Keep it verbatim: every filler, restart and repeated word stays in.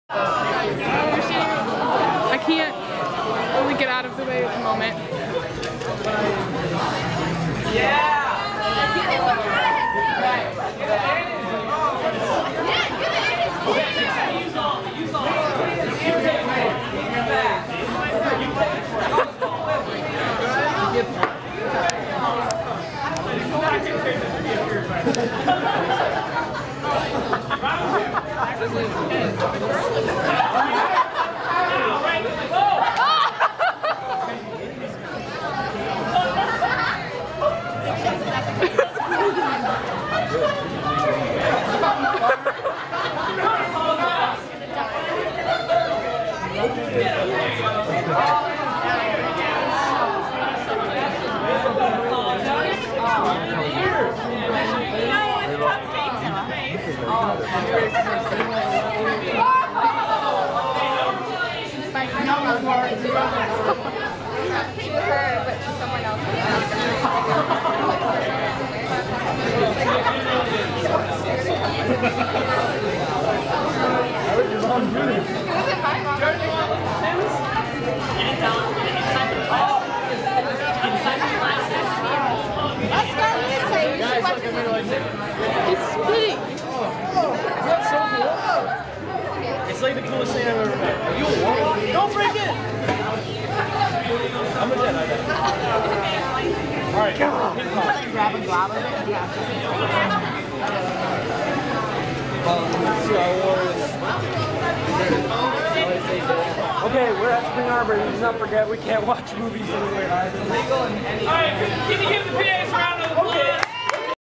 I can't really get out of the way at the moment. Yeah! It's spitting. It's like the coolest thing I've ever met. You don't break it! I'm a dead, I got Alright, Grab and grab it. Yeah. Okay, we're at Spring Arbor. Let's not forget we can't watch movies anywhere either. Alright, can you give the P As a round of applause?